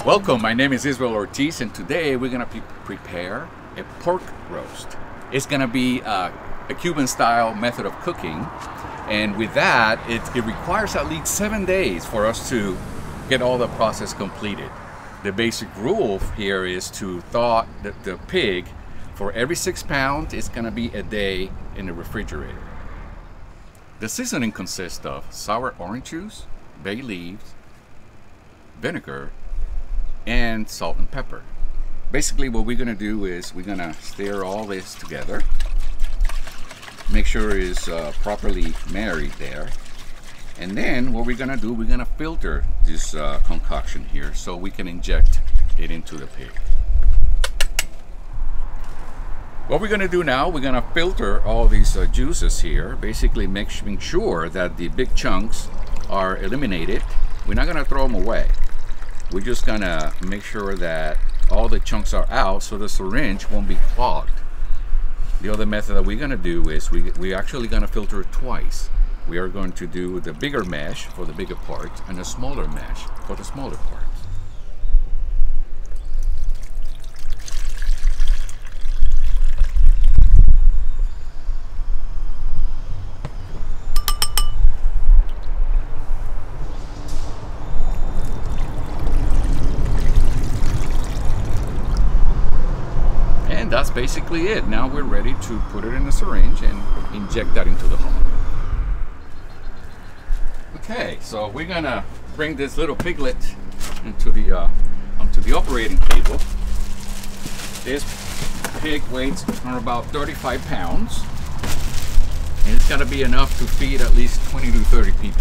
Welcome, my name is Israel Ortiz, and today we're gonna prepare a pork roast. It's gonna be a Cuban style method of cooking, and with that, it requires at least 7 days for us to get all the process completed. The basic rule here is to thaw the pig. For every 6 pounds, it's gonna be a day in the refrigerator. The seasoning consists of sour orange juice, bay leaves, vinegar, and salt and pepper. Basically what we're gonna do is we're gonna stir all this together, make sure it's properly married there, and then what we're gonna do, we're gonna filter this concoction here so we can inject it into the pig. What we're gonna do now, we're gonna filter all these juices here, basically making sure that the big chunks are eliminated. We're not gonna throw them away. We're just gonna make sure that all the chunks are out so the syringe won't be clogged. The other method that we're gonna do is we're actually gonna filter it twice. We are going to do the bigger mesh for the bigger parts and a smaller mesh for the smaller parts. That's basically it. Now we're ready to put it in the syringe and inject that into the hog. Okay, so we're gonna bring this little piglet into the onto the operating table. This pig weighs about 35 pounds, and it's gotta be enough to feed at least 20 to 30 people.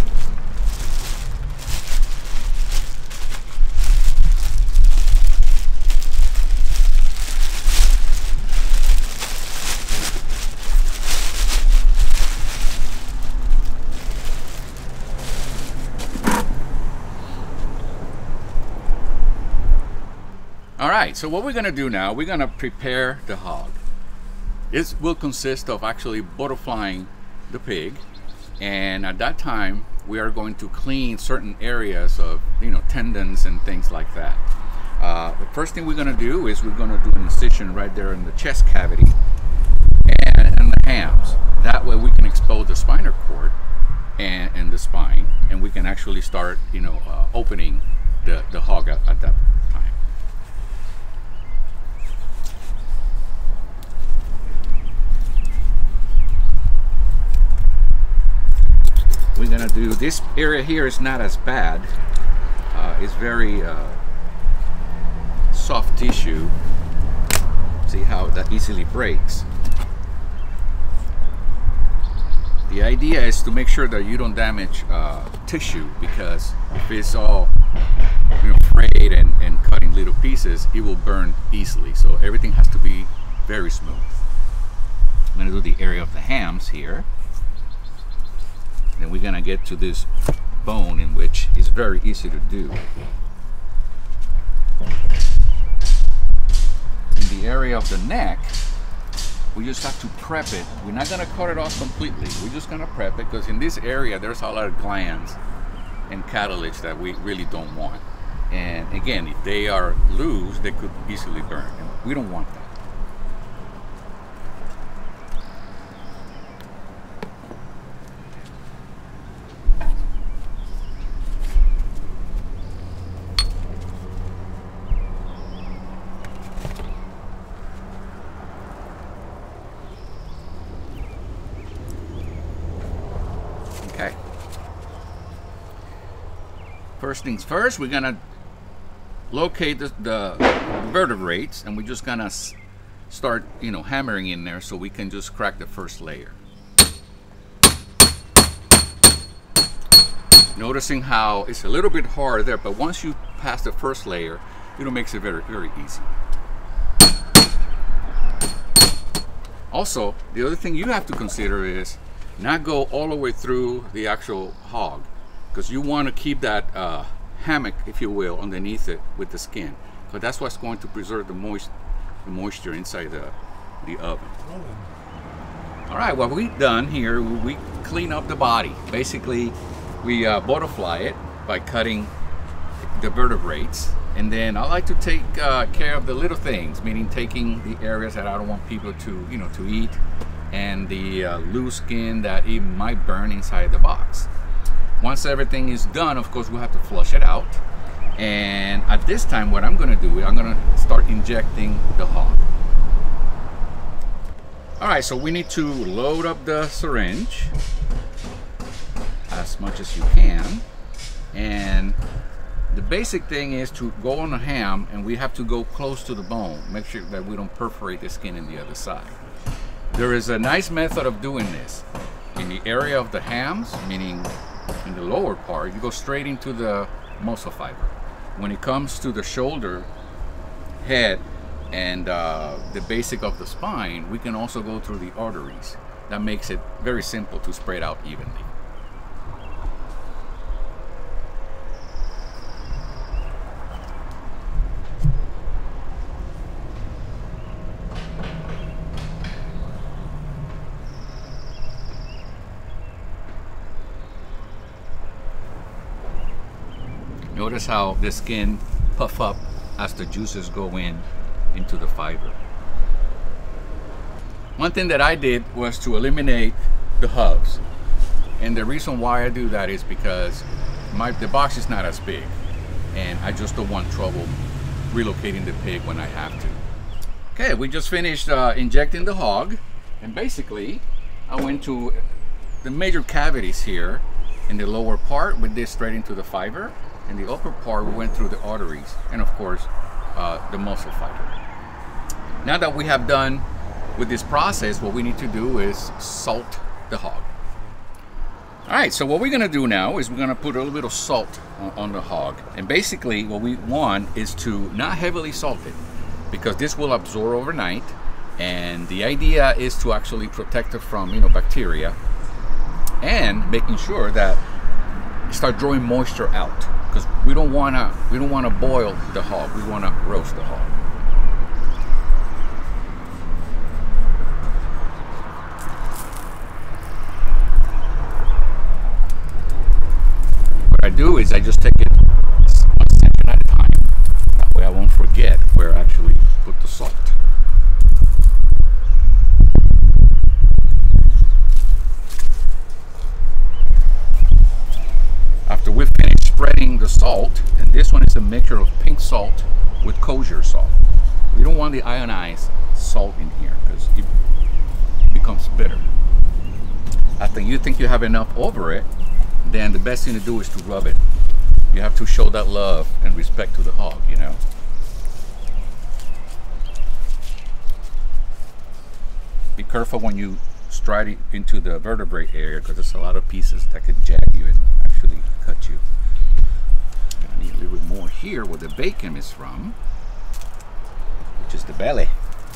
Alright, so what we're going to do now, we're going to prepare the hog. It will consist of actually butterflying the pig, and at that time we are going to clean certain areas of, tendons and things like that. The first thing we're going to do is we're going to do an incision right there in the chest cavity and in the hams. That way we can expose the spinal cord and the spine, and we can actually start opening the hog at that time. We're gonna do this area here is not as bad. It's very soft tissue. See how that easily breaks. The idea is to make sure that you don't damage tissue, because if it's all frayed and cut in little pieces, it will burn easily. So everything has to be very smooth. I'm gonna do the area of the hams here. Then we're gonna get to this bone, in which is very easy to do. In the area of the neck, we just have to prep it. We're not gonna cut it off completely. We're just gonna prep it, because in this area there's a lot of glands and cartilage that we really don't want. And again, if they are loose, they could easily burn. And we don't want that. Okay. First things first, we're gonna locate the vertebrates, and we're just gonna start, hammering in there so we can just crack the first layer. Noticing how it's a little bit hard there, but once you pass the first layer, it makes it very, very easy. Also, the other thing you have to consider is not go all the way through the actual hog, because you want to keep that hammock, if you will, underneath it with the skin, because that's what's going to preserve the moisture inside the oven. All right, what we've done here, we clean up the body. Basically, we butterfly it by cutting the vertebrates And then I like to take care of the little things, meaning taking the areas that I don't want people to, you know, to eat, and the loose skin that it might burn inside the box. Once everything is done, of course, we'll have to flush it out. And at this time, what I'm gonna do is I'm gonna start injecting the hog. All right, so we need to load up the syringe as much as you can. And the basic thing is to go on the ham, and we have to go close to the bone. Make sure that we don't perforate the skin in the other side. There is a nice method of doing this. In the area of the hams, meaning in the lower part, you go straight into the muscle fiber. When it comes to the shoulder, head, and the basic of the spine, we can also go through the arteries. That makes it very simple to spread out evenly. Notice how the skin puff up as the juices go into the fiber. One thing that I did was to eliminate the hubs. And the reason why I do that is because the box is not as big, and I just don't want trouble relocating the pig when I have to. Okay, we just finished injecting the hog, and basically I went to the major cavities here in the lower part with this straight into the fiber. In the upper part, we went through the arteries and, of course, the muscle fiber. Now that we have done with this process, what we need to do is salt the hog. All right, so what we're gonna do now is we're gonna put a little bit of salt on the hog. And basically what we want is to not heavily salt it, because this will absorb overnight. And the idea is to actually protect it from, you know, bacteria, and making sure that it start drawing moisture out. Because we don't wanna boil the hog, we wanna roast the hog. What I do is I just take it 1 second at a time. That way I won't forget where I actually put the salt. After we finish spreading the salt, and this one is a mixture of pink salt with kosher salt. We don't want the ionized salt in here because it becomes bitter. After you think you have enough over it, then the best thing to do is to rub it. You have to show that love and respect to the hog, you know. Be careful when you stride it into the vertebrae area, because there's a lot of pieces that could jag you and actually cut you. I need a little bit more here where the bacon is from, which is the belly.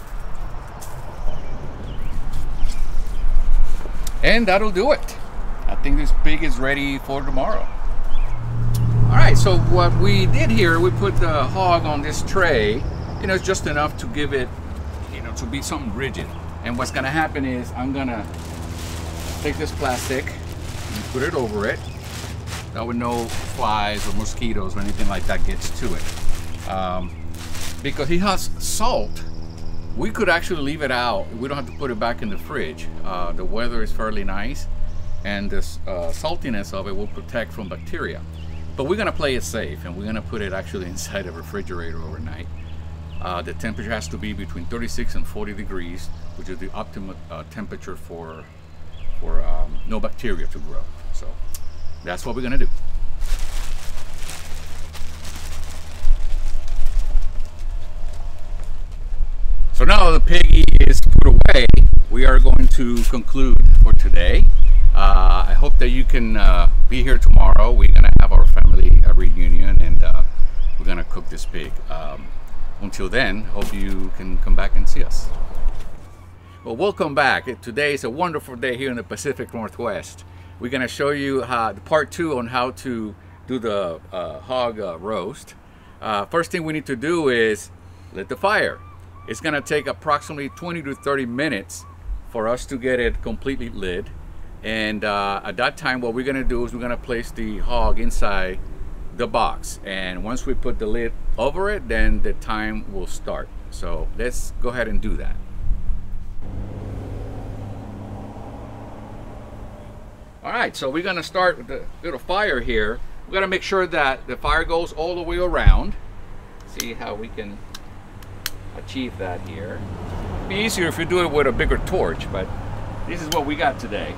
And that'll do it. I think this pig is ready for tomorrow. All right, so what we did here, we put the hog on this tray. You know, it's just enough to give it, you know, to be something rigid. And what's gonna happen is I'm gonna take this plastic and put it over it. That way no flies or mosquitoes or anything like that gets to it. Because he has salt, we could actually leave it out. We don't have to put it back in the fridge. The weather is fairly nice, and the saltiness of it will protect from bacteria. But we're gonna play it safe, and we're gonna put it actually inside a refrigerator overnight. The temperature has to be between 36 and 40 degrees, which is the optimal temperature for no bacteria to grow. So that's what we're gonna do. So now the piggy is put away, we are going to conclude for today. I hope that you can be here tomorrow. We're gonna have our family reunion, and we're gonna cook this pig. Until then, hope you can come back and see us. Well, welcome back. Today is a wonderful day here in the Pacific Northwest. We're gonna show you part 2 on how to do the hog roast. First thing we need to do is lit the fire. It's gonna take approximately 20 to 30 minutes for us to get it completely lit. And at that time, what we're gonna do is we're gonna place the hog inside the box, and once we put the lid over it, then the time will start. So let's go ahead and do that. All right, so we're gonna start with the little fire here. We're gonna make sure that the fire goes all the way around. See how we can achieve that here. It'd be easier if you do it with a bigger torch, but this is what we got today.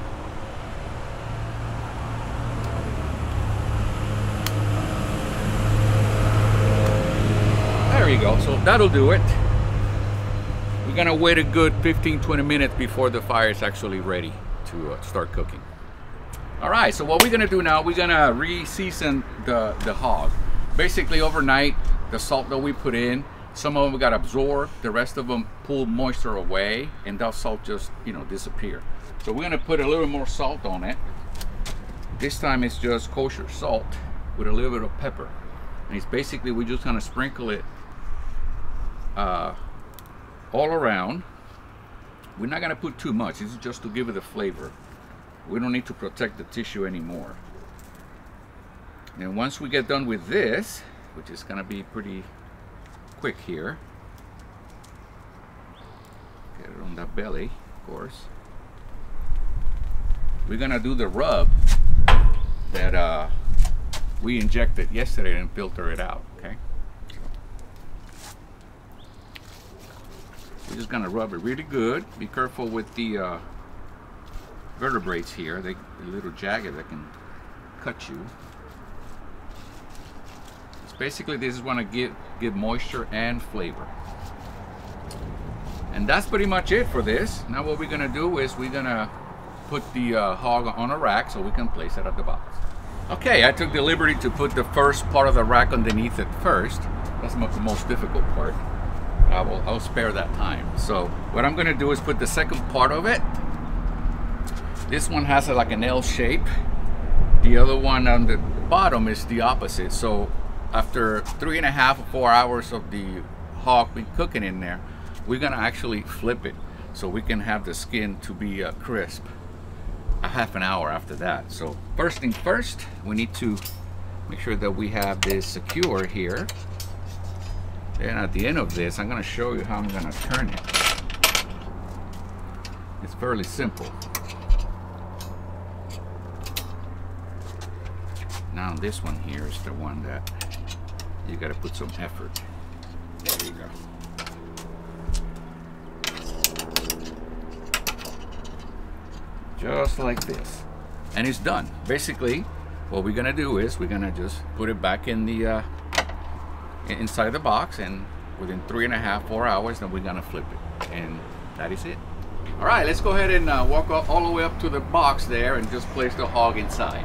There you go, so that'll do it. We're gonna wait a good 15-20 minutes before the fire is actually ready to start cooking. All right, so what we're gonna do now, we're gonna re-season the hog. Basically overnight, the salt that we put in, some of them got absorbed, the rest of them pull moisture away, and that salt just, you know, disappear. So we're gonna put a little more salt on it. This time it's just kosher salt with a little bit of pepper. And it's basically, we're just gonna sprinkle it all around. We're not gonna put too much, this is just to give it the flavor. We don't need to protect the tissue anymore. And once we get done with this, which is gonna be pretty quick here, get it on that belly, of course. We're gonna do the rub that we injected yesterday and filter it out, okay? We're just gonna rub it really good. Be careful with the vertebrae here. They're a little jagged, that can cut you. So basically this is want to give moisture and flavor. And that's pretty much it for this. Now what we're gonna do is we're gonna put the hog on a rack so we can place it at the box. Okay, I took the liberty to put the first part of the rack underneath it first. That's the most difficult part. I'll spare that time. So what I'm gonna do is put the second part of it. This one has like an L shape. The other one on the bottom is the opposite. So after 3.5 or 4 hours of the hog been cooking in there, we're gonna actually flip it so we can have the skin to be crisp a half an hour after that. So first thing first, we need to make sure that we have this secure here. Then at the end of this, I'm gonna show you how I'm gonna turn it. It's fairly simple. Now this one here is the one that you got to put some effort. There you go. Just like this, and it's done. Basically what we're gonna do is we're gonna just put it back in the inside the box, and within 3.5-4 hours then we're gonna flip it, and that is it. All right, let's go ahead and walk all the way up to the box there and just place the hog inside.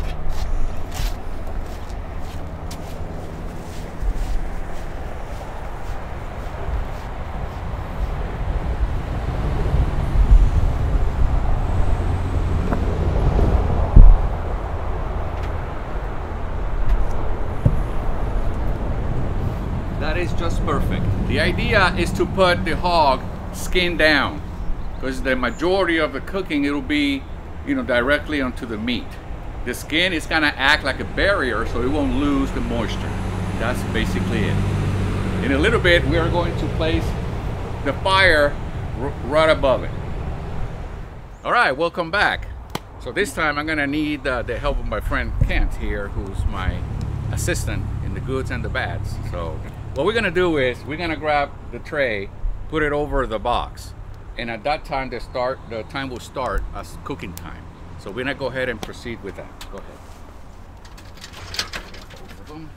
That is just perfect. The idea is to put the hog skin down, because the majority of the cooking, it'll be, you know, directly onto the meat. The skin is gonna act like a barrier so it won't lose the moisture. That's basically it. In a little bit, we are going to place the fire right above it. All right, welcome back. So this time I'm gonna need the help of my friend Kent here, who's my assistant in the goods and the bads. So what we're gonna do is we're gonna grab the tray, put it over the box, and at that time the time will start as cooking time. So we're gonna go ahead and proceed with that. Go ahead. Both of them.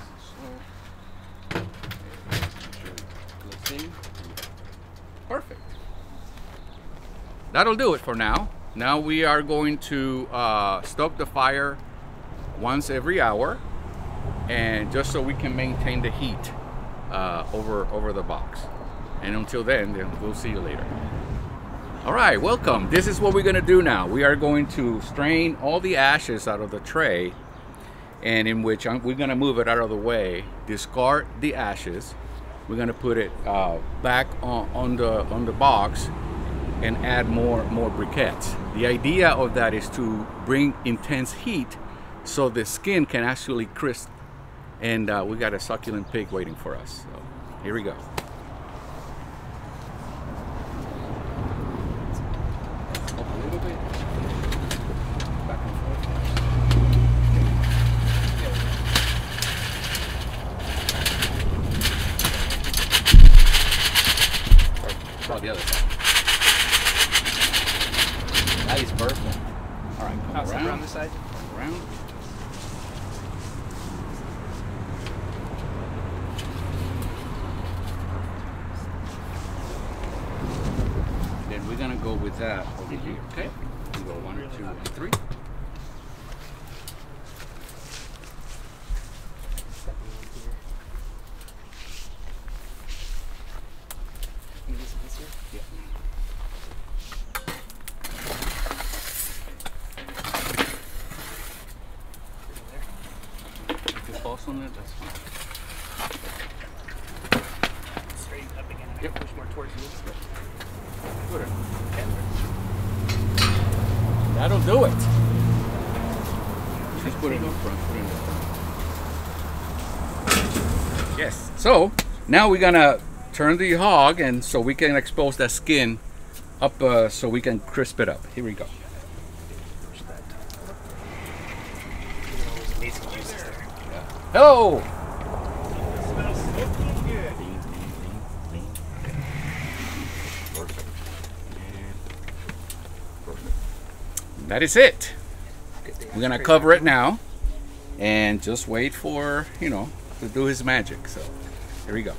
So, perfect. That'll do it for now. Now we are going to stoke the fire once every hour, and just so we can maintain the heat over the box. And until then we'll see you later. All right, welcome. This is what we're gonna do now. We are going to strain all the ashes out of the tray, and in which we're gonna move it out of the way, discard the ashes. We're gonna put it back on the box and add more briquettes. The idea of that is to bring intense heat so the skin can actually and we got a succulent pig waiting for us. So here we go. Up a little bit. Back and forth. Or the other side. That is perfect. All right, come around this side. Come around. Then we're gonna go with that over here. Okay. We go 1, 2, and 3. Yeah. On it, that's fine. Straight up again. Yep. Push more towards you. Put it. That'll do it. Just put it up front. Put it in the front. Yes. So now we're gonna turn the hog, and so we can expose that skin up, so we can crisp it up. Here we go. Amazing juices there. Hello. That is it. We're gonna cover it now and just wait for, you know, to do his magic. So here we go.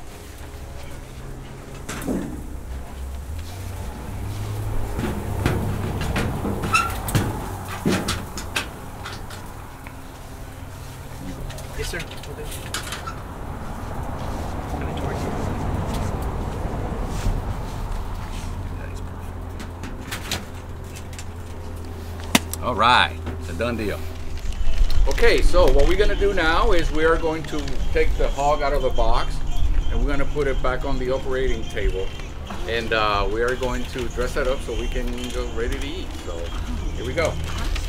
Yes, sir. Coming towards you. That is perfect. All right, it's a done deal. Okay, so what we're gonna do now is we are going to take the hog out of the box and we're gonna put it back on the operating table, and we are going to dress that up so we can go ready to eat. So here we go.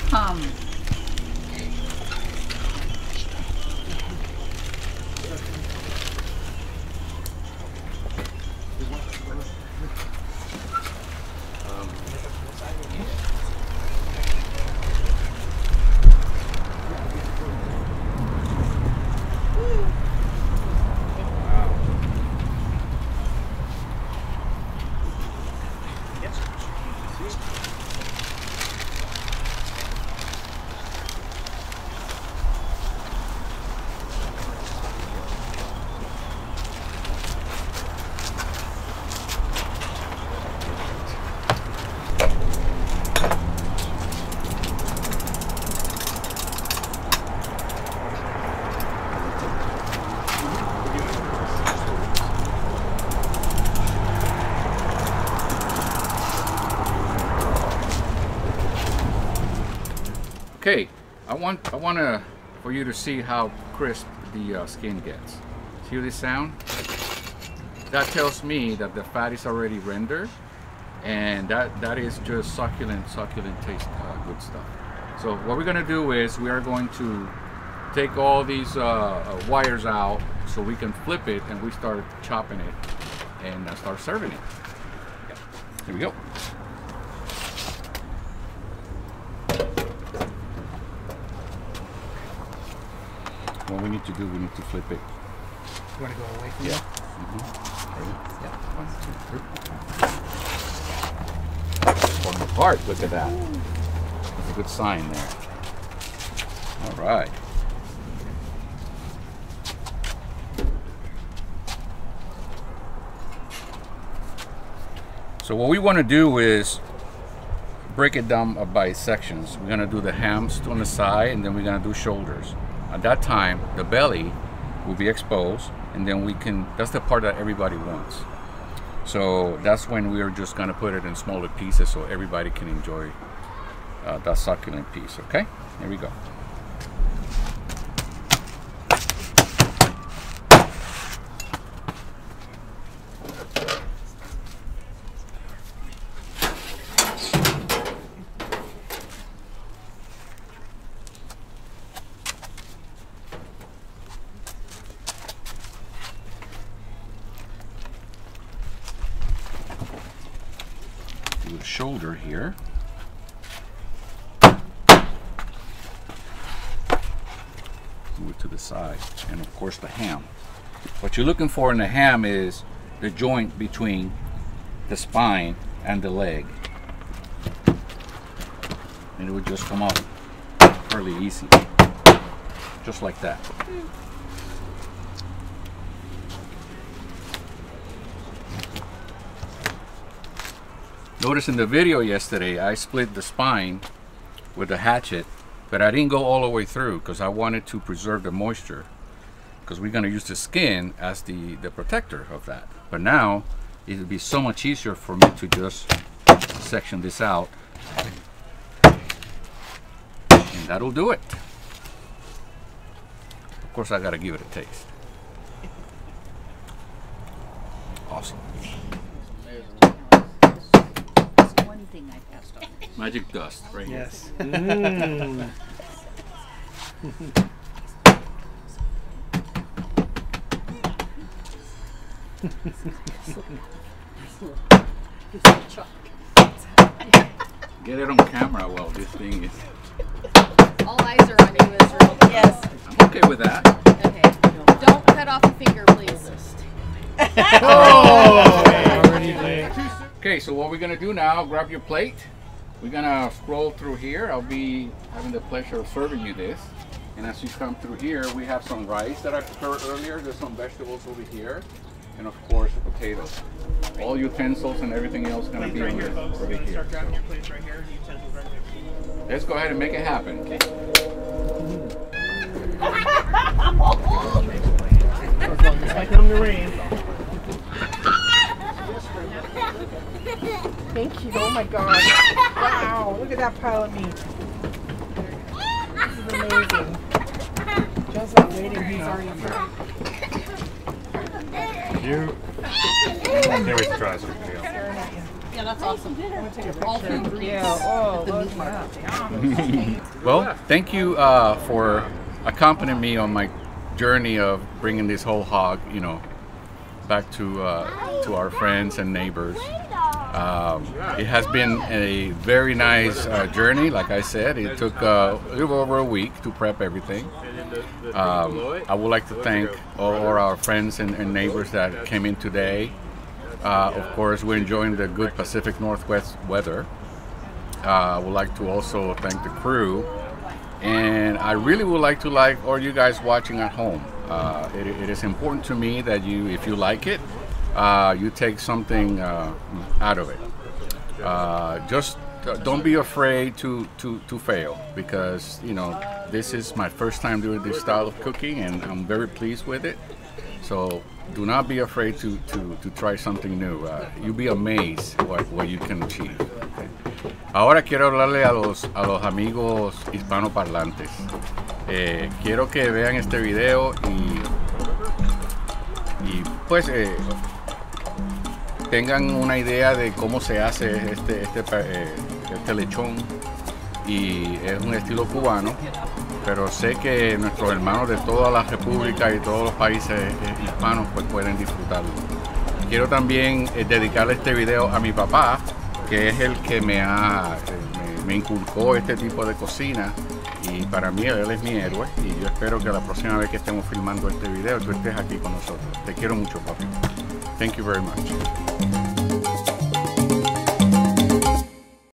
Okay, I want for you to see how crisp the skin gets. Hear this sound? That tells me that the fat is already rendered, and that is just succulent taste, good stuff. So what we're gonna do is we are going to take all these wires out so we can flip it and we start chopping it and start serving it. Here we go. What we need to do, we need to flip it. You want to go away from Yeah. Falling apart, look at that. That's a good sign there. All right. So what we want to do is break it down by sections. We're going to do the hams on the side, and then we're going to do shoulders. At that time, the belly will be exposed, and then we can, that's the part that everybody wants. So that's when we're just gonna put it in smaller pieces so everybody can enjoy that succulent piece, okay? Here we go. shoulder here. Move it to the side, and of course the ham. What you're looking for in the ham is the joint between the spine and the leg, and it would just come off fairly easy, just like that. Notice in the video yesterday I split the spine with a hatchet, but I didn't go all the way through because I wanted to preserve the moisture, because we're going to use the skin as the protector of that. But now it would be so much easier for me to just section this out, and that'll do it. Of course I got to give it a taste. Awesome. Thing I passed on. Magic dust right here. Yes. Get it on camera while this thing is... All eyes are on you, Israel. Yes. I'm okay with that. Okay. Don't cut off a finger, please. Okay, so what we're gonna do now, grab your plate. We're gonna scroll through here. I'll be having the pleasure of serving you this. And as you come through here, we have some rice that I prepared earlier. There's some vegetables over here. And of course, the potatoes. All utensils and everything else gonna be over here. Start grabbing your plates right here, utensils right there. Let's go ahead and make it happen. It's like on the rain. Thank you. Oh my God. Wow. Look at that pile of meat. This is amazing. Joe's not waiting. He's already here. Can't wait to try something else. Yeah, that's awesome. All food greens. Yeah. Oh, look at that. Well, thank you for accompanying me on my journey of bringing this whole hog, you know, back to our friends and neighbors. It has been a very nice journey. Like I said, it took a little over a week to prep everything. I would like to thank all our friends and neighbors that came in today. Of course, we're enjoying the good Pacific Northwest weather. I would like to also thank the crew, and I really would like to thank all you guys watching at home. It is important to me that you, if you like it, you take something out of it. Just don't be afraid to fail, because you know this is my first time doing this style of cooking, and I'm very pleased with it. So do not be afraid to try something new. You'll be amazed what you can achieve. Okay. Ahora quiero hablarle a los amigos hispanoparlantes. Quiero que vean este video y pues tengan una idea de cómo se hace este lechón, y es un estilo cubano, pero sé que nuestros hermanos de toda la república y todos los países hispanos pues pueden disfrutarlo. Quiero también dedicarle este video a mi papá, que es el que me inculcó este tipo de cocina, y para mí él es mi héroe, y yo espero que la próxima vez que estemos filmando este video tú estés aquí con nosotros. Te quiero mucho, papi. Thank you very much.